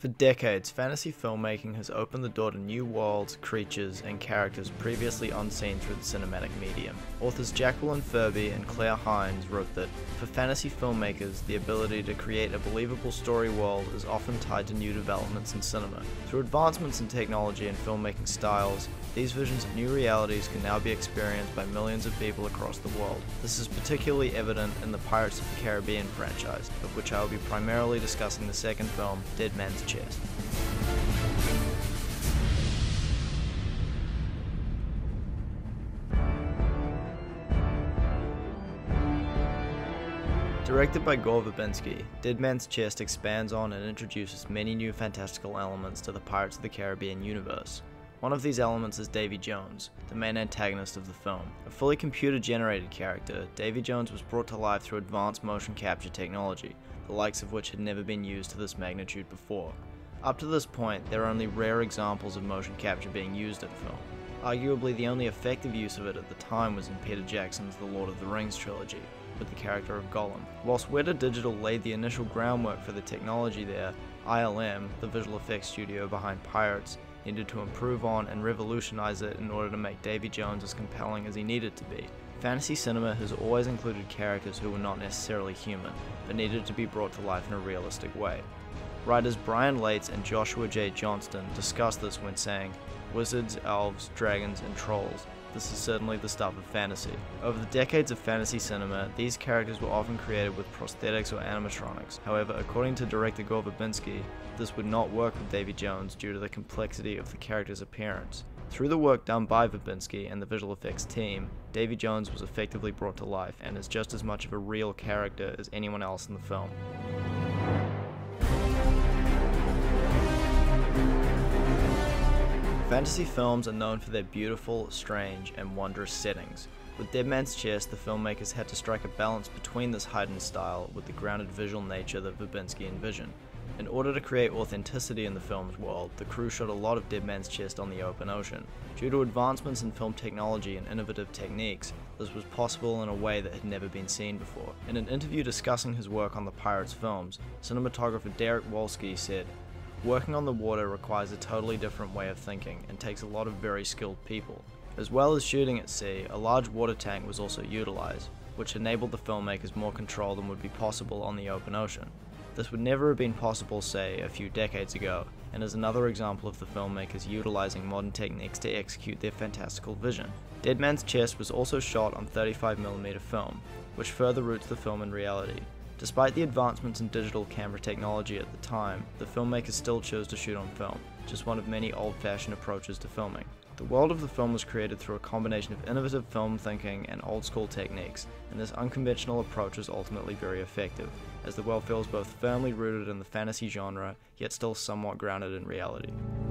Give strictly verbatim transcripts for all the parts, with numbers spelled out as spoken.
For decades, fantasy filmmaking has opened the door to new worlds, creatures, and characters previously unseen through the cinematic medium. Authors Jacqueline Furby and Claire Hines wrote that, for fantasy filmmakers, the ability to create a believable story world is often tied to new developments in cinema. Through advancements in technology and filmmaking styles, these visions of new realities can now be experienced by millions of people across the world. This is particularly evident in the Pirates of the Caribbean franchise, of which I will be primarily discussing the second film, Dead Man's Chest. Directed by Gore Verbinski, Dead Man's Chest expands on and introduces many new fantastical elements to the Pirates of the Caribbean universe. One of these elements is Davy Jones, the main antagonist of the film. A fully computer-generated character, Davy Jones was brought to life through advanced motion capture technology, the likes of which had never been used to this magnitude before. Up to this point, there are only rare examples of motion capture being used in film. Arguably, the only effective use of it at the time was in Peter Jackson's The Lord of the Rings trilogy, with the character of Gollum. Whilst Weta Digital laid the initial groundwork for the technology there, I L M, the visual effects studio behind Pirates, needed to improve on and revolutionize it in order to make Davy Jones as compelling as he needed to be. Fantasy cinema has always included characters who were not necessarily human, but needed to be brought to life in a realistic way. Writers Brian Lates and Joshua J. Johnston discussed this when saying, "Wizards, elves, dragons, and trolls. This is certainly the stuff of fantasy." Over the decades of fantasy cinema, these characters were often created with prosthetics or animatronics. However, according to director Gore Verbinski, this would not work with Davy Jones due to the complexity of the character's appearance. Through the work done by Verbinski and the visual effects team, Davy Jones was effectively brought to life and is just as much of a real character as anyone else in the film. Fantasy films are known for their beautiful, strange, and wondrous settings. With Dead Man's Chest, the filmmakers had to strike a balance between this heightened style with the grounded visual nature that Verbinski envisioned. In order to create authenticity in the film's world, the crew shot a lot of Dead Man's Chest on the open ocean. Due to advancements in film technology and innovative techniques, this was possible in a way that had never been seen before. In an interview discussing his work on the Pirates films, cinematographer Derek Wolski said, "Working on the water requires a totally different way of thinking and takes a lot of very skilled people." As well as shooting at sea, a large water tank was also utilized, which enabled the filmmakers more control than would be possible on the open ocean. This would never have been possible, say, a few decades ago, and is another example of the filmmakers utilizing modern techniques to execute their fantastical vision. Dead Man's Chest was also shot on thirty-five millimeter film, which further roots the film in reality. Despite the advancements in digital camera technology at the time, the filmmakers still chose to shoot on film, just one of many old-fashioned approaches to filming. The world of the film was created through a combination of innovative film thinking and old-school techniques, and this unconventional approach was ultimately very effective, as the world feels both firmly rooted in the fantasy genre, yet still somewhat grounded in reality.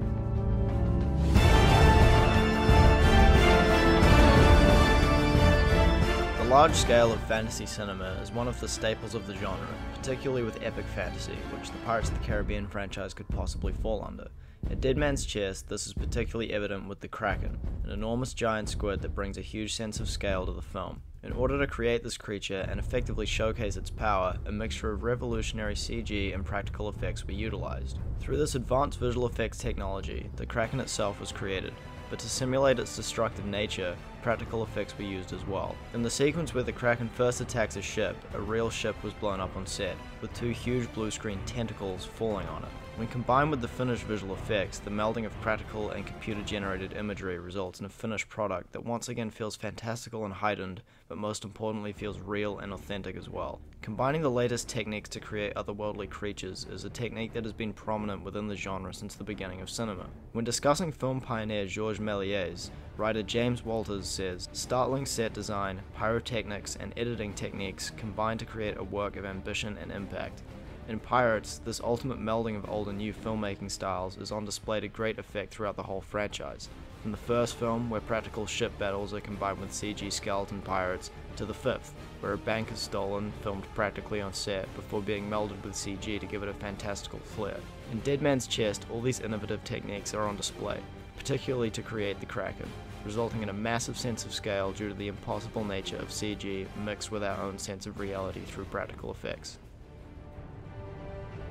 The large scale of fantasy cinema is one of the staples of the genre, particularly with epic fantasy, which the Pirates of the Caribbean franchise could possibly fall under. At Dead Man's Chest, this is particularly evident with the Kraken, an enormous giant squid that brings a huge sense of scale to the film. In order to create this creature and effectively showcase its power, a mixture of revolutionary C G and practical effects were utilized. Through this advanced visual effects technology, the Kraken itself was created, but to simulate its destructive nature, practical effects were used as well. In the sequence where the Kraken first attacks a ship, a real ship was blown up on set, with two huge blue screen tentacles falling on it. When combined with the finished visual effects, the melding of practical and computer-generated imagery results in a finished product that once again feels fantastical and heightened, but most importantly feels real and authentic as well. Combining the latest techniques to create otherworldly creatures is a technique that has been prominent within the genre since the beginning of cinema. When discussing film pioneer Georges Méliès, writer James Walters says, "Startling set design, pyrotechnics, and editing techniques combine to create a work of ambition and impact." In Pirates, this ultimate melding of old and new filmmaking styles is on display to great effect throughout the whole franchise. From the first film, where practical ship battles are combined with C G skeleton pirates, to the fifth, where a bank is stolen, filmed practically on set, before being melded with C G to give it a fantastical flair. In Dead Man's Chest, all these innovative techniques are on display, particularly to create the Kraken, resulting in a massive sense of scale due to the impossible nature of C G mixed with our own sense of reality through practical effects.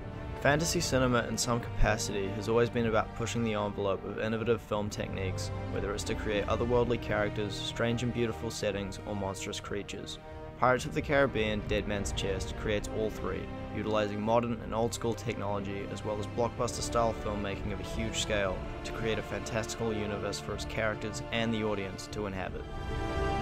Fantasy cinema in some capacity has always been about pushing the envelope of innovative film techniques, whether it's to create otherworldly characters, strange and beautiful settings, or monstrous creatures. Pirates of the Caribbean: Dead Man's Chest creates all three, utilizing modern and old school technology as well as blockbuster style filmmaking of a huge scale to create a fantastical universe for its characters and the audience to inhabit.